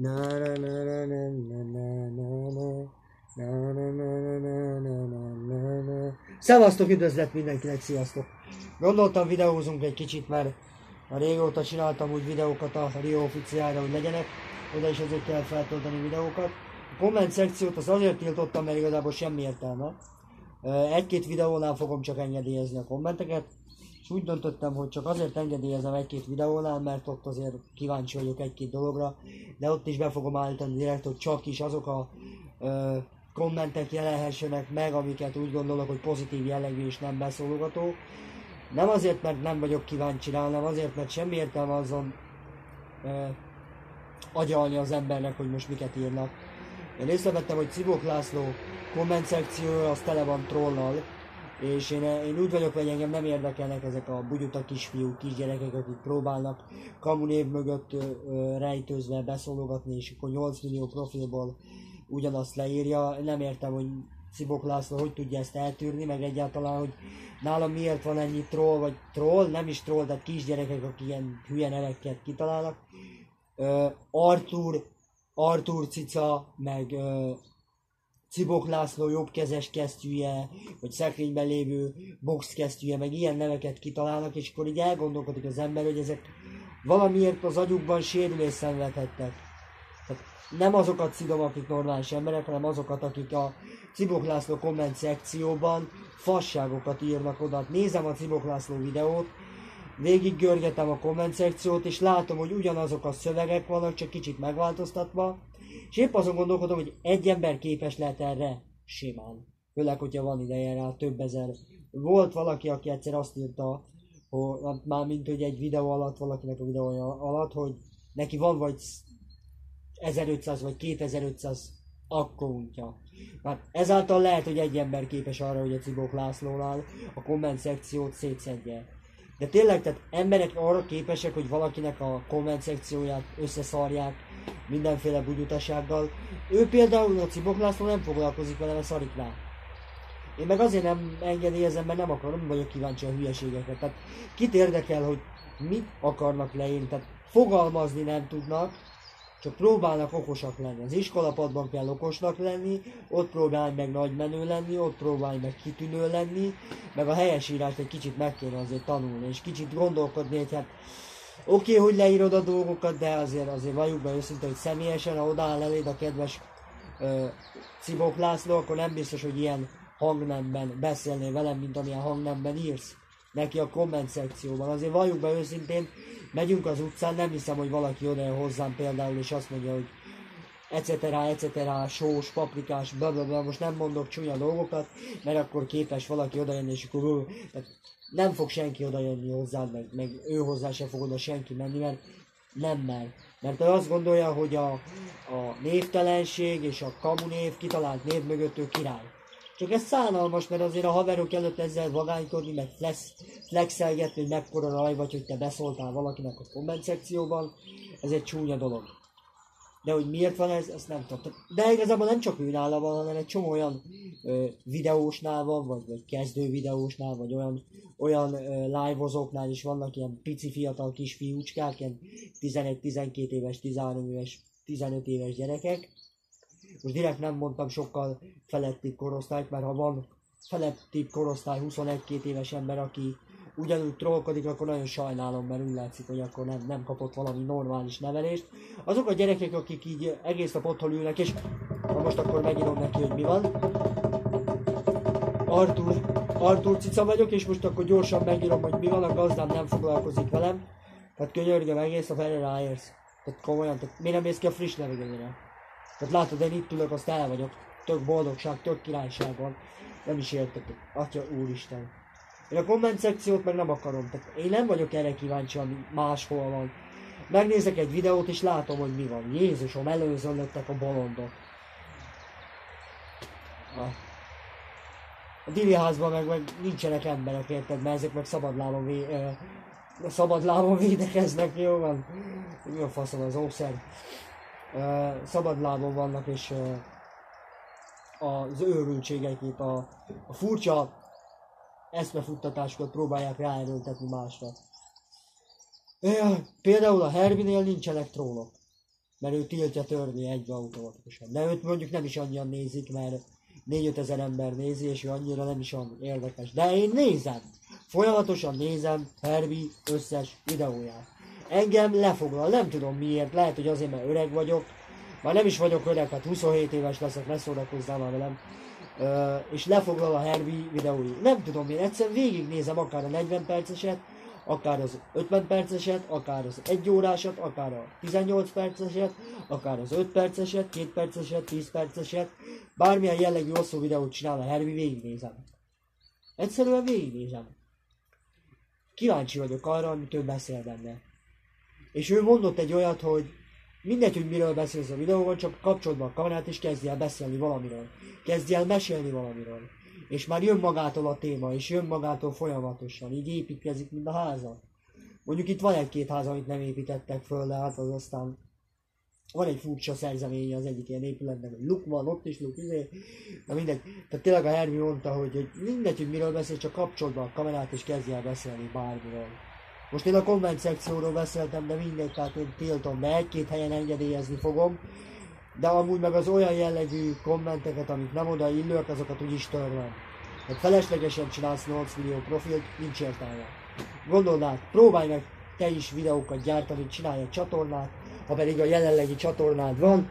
Na na na na na na na na na na na na na na na na. Szevasztok, üdvözlet mindenkinek, sziasztok! Gondoltam videózunk egy kicsit, mert a régóta csináltam úgy videókat a Rio Officiálra, hogy legyenek, oda is azért kell feltölteni videókat. A komment szekciót az azért tiltottam, mert igazából semmi értelme. Egy-két videónál fogom csak engedélyezni a kommenteket, és úgy döntöttem, hogy csak azért engedélyezem egy-két videónál, mert ott azért kíváncsi vagyok egy-két dologra, de ott is be fogom állítani direkt, hogy csak is azok a kommentek jelenhessenek meg, amiket úgy gondolok, hogy pozitív jellegű és nem beszólogató. Nem azért, mert nem vagyok kíváncsi rá, hanem azért, mert semmi értelme azon agyalni az embernek, hogy most miket írnak. Én észrevettem, hogy Cibok László komment szekciója az tele van trollal, és én úgy vagyok, hogy engem nem érdekelnek ezek a bugyuta kisfiúk, kisgyerekek, akik próbálnak kamunév mögött rejtőzve beszólogatni, és akkor 8 millió profilból ugyanazt leírja. Nem értem, hogy Cibok László hogy tudja ezt eltűrni, meg egyáltalán, hogy nálam miért van ennyi troll, vagy troll, nem is troll, tehát kisgyerekek, akik ilyen hülye neveket kitalálnak. Artur cica, meg Cibok László jobbkezes kesztyűje, vagy szekrényben lévő box kesztyűje, meg ilyen neveket kitalálnak, és akkor így elgondolkodik az ember, hogy ezek valamiért az agyukban sérülést szenvedhettek. Tehát nem azokat szidom, akik normális emberek, hanem azokat, akik a Cibok László komment szekcióban fasságokat írnak oda. Nézem a Cibok László videót, végig görgetem a komment szekciót, és látom, hogy ugyanazok a szövegek vannak, csak kicsit megváltoztatva, és épp azon gondolkodom, hogy egy ember képes lehet erre simán. Főleg, hogyha van ideje rá, több ezer. Volt valaki, aki egyszer azt írta, hogy már mint hogy egy videó alatt, valakinek a videója alatt, hogy neki van vagy 1500 vagy 2500 akkountja. Mert ezáltal lehet, hogy egy ember képes arra, hogy a Cibok Lászlónál a komment szekciót szétszedje. De tényleg, tehát emberek arra képesek, hogy valakinek a komment szekcióját összeszarják mindenféle bugyutasággal. Ő például a Cibok László nem foglalkozik vele, mert szarik rá. Én meg azért nem engedélyezem, mert nem vagyok kíváncsi a hülyeségekre. Tehát kit érdekel, hogy mit akarnak leírni, tehát fogalmazni nem tudnak, csak próbálnak okosak lenni. Az iskolapadban kell okosnak lenni, ott próbálj meg nagy menő lenni, ott próbálj meg kitűnő lenni, meg a helyesírást egy kicsit meg kéne azért tanulni, és kicsit gondolkodni, hogy hát oké, hogy leírod a dolgokat, de azért valljuk be őszintén, hogy személyesen, ha odaáll eléd a kedves Cibok László, akkor nem biztos, hogy ilyen hangnemben beszélnél velem, mint amilyen hangnemben írsz neki a komment szekcióban. Azért valljuk be őszintén, megyünk az utcán, nem hiszem, hogy valaki odajön hozzám például, és azt mondja, hogy etc., sós, paprikás, blablabla, most nem mondok csúnya dolgokat, mert akkor képes valaki odajönni, és akkor nem fog senki odajönni hozzád, meg ő hozzá se fog oda senki menni, mert nem mer. Mert ő azt gondolja, hogy a névtelenség és a kamunév, kitalált név mögött ő király. Csak ez szánalmas, mert azért a haverok előtt ezzel vagánykodni, meg flexelgetni, hogy mekkora raj vagy, hogy te beszóltál valakinek a komment szekcióban, ez egy csúnya dolog. De hogy miért van ez, ezt nem tudom. De igazából nem csak őnála van, hanem egy csomó olyan videósnál van, vagy kezdő videósnál, vagy olyan live-ozóknál is vannak ilyen pici fiatal kis fiúcskák, ilyen 11-12 éves, 13 éves, 15 éves gyerekek. Most direkt nem mondtam sokkal felettibb korosztályt, mert ha van felettibb korosztály 21-2 éves ember, aki ugyanúgy trollkodik, akkor nagyon sajnálom, mert úgy látszik, hogy akkor nem kapott valami normális nevelést. Azok a gyerekek, akik így egész nap otthon ülnek, és most akkor megírom neki, hogy mi van. Artur cica vagyok, és most akkor gyorsan megírom, hogy mi van, a gazdám nem foglalkozik velem. Tehát könyörgöm, egész a felé ráérsz. Tehát komolyan, tehát miért nem mész ki a friss levegőre? Tehát látod, én itt ülök, azt el vagyok. Tök boldogság, tök királyság van. Nem is értek, atya úristen. Én a komment szekciót meg nem akarom. Tehát én nem vagyok erre kíváncsi, ami máshol van. Megnézek egy videót és látom, hogy mi van. Jézusom, előzönlöttek a bolondok. A Dili házban meg nincsenek emberek, érted? Mert ezek meg szabadlábon védekeznek, jó van? Mi a faszom az ószer? Szabadlábon vannak, és az őrültségekét, a furcsa eszmefuttatásokat próbálják ráerőltetni másra. Például a Herbinél nincsenek trollok. mert ő tiltja törni egybe automatikusan. De őt mondjuk nem is annyian nézik, mert 4-5 ezer ember nézi, és ő annyira nem is olyan érdekes. De én nézem! Folyamatosan nézem Herbie összes videóját. Engem lefoglal, nem tudom miért, lehet, hogy azért, mert öreg vagyok. Már nem is vagyok öreg, hát 27 éves leszek, ne szórakozzál már velem. És lefoglal a Herbie videói. Nem tudom, én egyszerűen végignézem akár a 40 perceset, akár az 50 perceset, akár az 1 órásat, akár a 18 perceset, akár az 5 perceset, 2 perceset, 10 perceset. Bármilyen jellegű hosszú videót csinál a Herbie, végignézem. Egyszerűen végignézem. Kíváncsi vagyok arra, amit ő beszél benne. És ő mondott egy olyat, hogy mindegy, hogy miről beszélsz a videóban, csak kapcsold be a kamerát és kezdj el beszélni valamiről. Kezdj el mesélni valamiről. És már jön magától a téma, és jön magától folyamatosan. Így építkezik, mint a háza. Mondjuk itt van egy-két ház, amit nem építettek föl, de hát az aztán van egy furcsa szerzeménye az egyik ilyen épületnek, hogy luk van, ott is luk, na mindegy. Tehát tényleg a Herbie mondta, hogy mindegy, hogy miről beszél, csak kapcsold be a kamerát és kezdj el beszélni bármiről. Most én a komment szekcióról beszéltem, de mindegy, tehát én tiltom be, egy-két helyen engedélyezni fogom. De amúgy meg az olyan jellegű kommenteket, amik nem oda illők, azokat úgyis törlöm. Tehát feleslegesen csinálsz 8 millió profilt, nincs értelme. Gondold át, próbálj meg te is videókat gyártani, csinálj egy csatornát, ha pedig a jelenlegi csatornád van,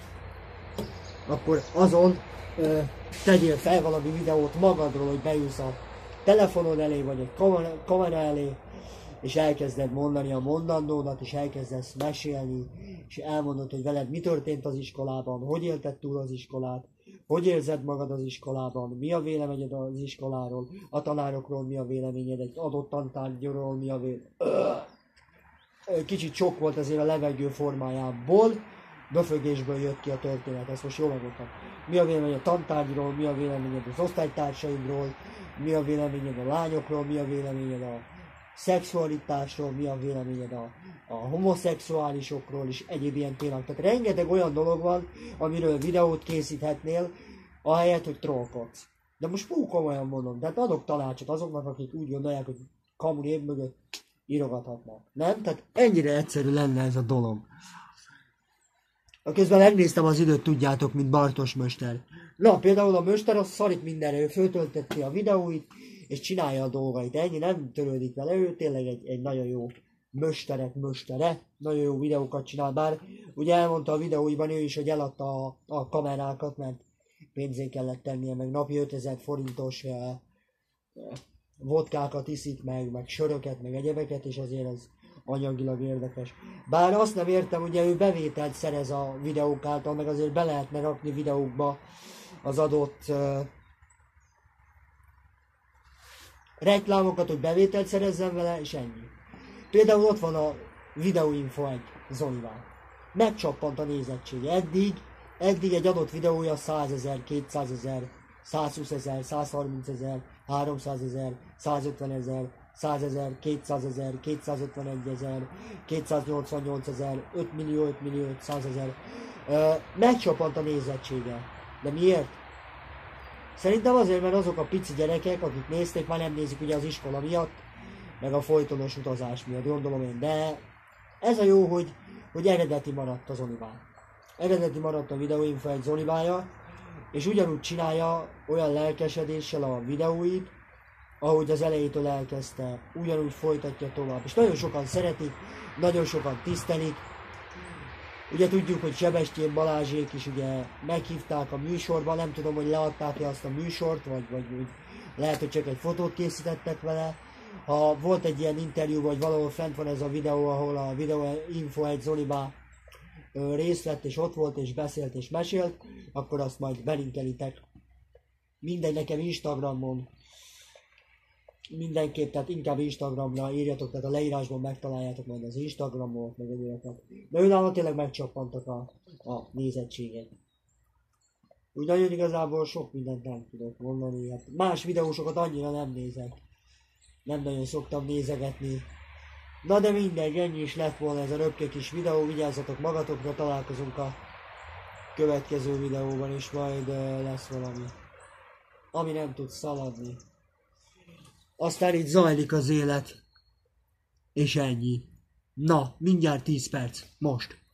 akkor azon tegyél fel valami videót magadról, hogy beülsz a telefonod elé, vagy egy kamera elé, és elkezded mondani a mondandódat, és elkezdesz mesélni, és elmondod, hogy veled mi történt az iskolában, hogy élted túl az iskolát, hogy érzed magad az iskolában, mi a véleményed az iskoláról, a tanárokról mi a véleményed, egy adott tantárgyról mi a véleményed. Kicsit sok volt azért a levegő formájából, böfögésből jött ki a történet, ezt most jól megmondtam. Mi a véleményed a tantárgyról, mi a véleményed az osztálytársaidról, mi a véleményed a lányokról, mi a véleményed a szexualitásról, mi a véleményed a homoszexuálisokról és egyéb ilyen témák. Tehát rengeteg olyan dolog van, amiről videót készíthetnél, ahelyett, hogy trollkodsz. De most komolyan mondom, tehát adok tanácsot azoknak, akik úgy gondolják, hogy kamu név mögött írogathatnak. Nem? Tehát ennyire egyszerű lenne ez a dolog. Közben megnéztem az időt, tudjátok, mint Bartos Möster. Na, például a Möster az szarik mindenre, ő föltöltette a videóit, és csinálja a dolgait. Ennyi, nem törődik vele, ő tényleg egy nagyon jó möstere, nagyon jó videókat csinál, bár ugye elmondta a videóiban ő is, hogy eladta a kamerákat, mert pénzé kellett tennie, meg napi 5000 forintos vodkákat iszik, meg söröket, meg egyebeket, és azért az anyagilag érdekes. Bár azt nem értem, ugye ő bevételt szerez a videók által, meg azért be lehetne rakni videókba az adott reklámokat, hogy bevételt szerezzen vele, és ennyi. Például ott van a Videóinfo egy Zolival. Megcsappant a nézettsége. Eddig egy adott videója 100 000, 200 000, 120 000, 130 000, 300 000, 150 000, 100 000, 200 000, 251 000, 288 000, 5 millió, 5 millió, 500 000. Megcsappant a nézettsége. De miért? Szerintem azért, mert azok a pici gyerekek, akik nézték, már nem nézik ugye az iskola miatt, meg a folytonos utazás miatt, gondolom én, de ez a jó, hogy eredeti maradt az Zolivá. Eredeti maradt a Videóinfo egy Zolivája, és ugyanúgy csinálja olyan lelkesedéssel a videóit, ahogy az elejétől elkezdte, ugyanúgy folytatja tovább. És nagyon sokan szeretik, nagyon sokan tisztelik. Ugye tudjuk, hogy Sebestyén Balázsék is ugye meghívták a műsorba, nem tudom, hogy leadták-e azt a műsort, vagy lehet, hogy csak egy fotót készítettek vele. Ha volt egy ilyen interjú, vagy valahol fent van ez a videó, ahol a Videóinfo egy Zolibá részt vett, és ott volt, és beszélt, és mesélt, akkor azt majd belinkelitek. Mindegy, nekem Instagramon, mindenképp, tehát inkább Instagramra írjatok, tehát a leírásban megtaláljátok majd az Instagramot, meg egyébként. De őnállal tényleg megcsappantak a nézettséget. Úgy nagyon igazából sok mindent nem tudok mondani, hát más videósokat annyira nem nézek. Nem nagyon szoktam nézegetni. Na de mindegy, ennyi is lett volna ez a röpke kis videó, vigyázzatok magatokra, találkozunk a következő videóban, és majd lesz valami, ami nem tud szaladni. Aztán itt zajlik az élet, és ennyi. Na, mindjárt 10 perc, most.